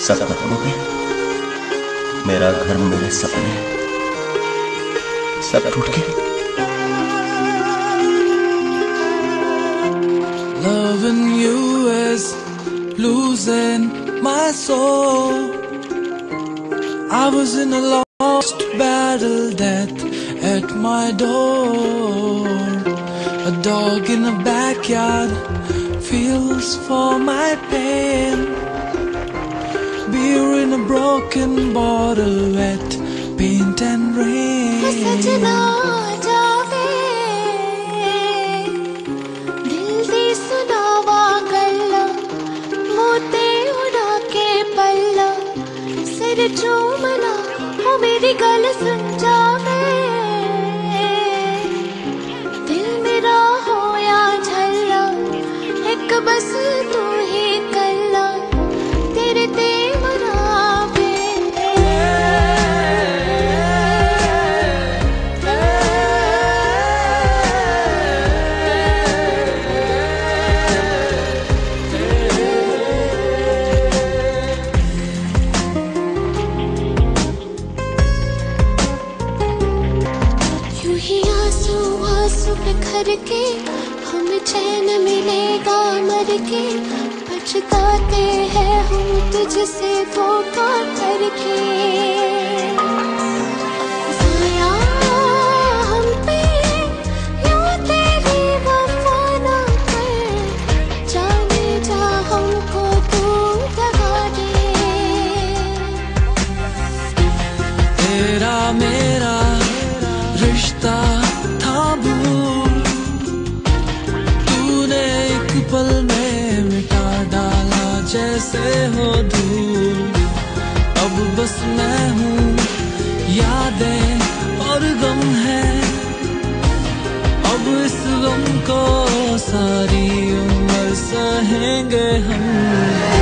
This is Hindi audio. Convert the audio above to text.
सब खत्म हो गया। मेरा घर, मेरे सपने सब टूट गए। Loving you is losing my soul. I was in a lost battle, death at my door. A dog in a backyard feels for my pain. Beer in a broken bottle, wet paint and rain. सजना जावे दिल दी सुनावा गल्ला मोते उड़ा के पल्ला सिर चूमना हो मेरी गल सुन जावे दिल मेरा होया झल्ला एक बस तू ही कल्ला तेरे ते मरावे। यूं ही आंसू आंसू बिखर के हम चैन मिलेगा मर के पछताते हैं हम तुझसे धोखा करके। ज़ाया हम पे यूं तेरी वफ़ा ना कर जाने जा हमको तू दगा दे। तेरा मेरा रिश्ता था भूल, तूने एक पल में मिटा डाला जैसे हो धूल। अब बस मैं हूँ, यादें और गम है, अब इस गम को सारी उम्र सहेंगे हम।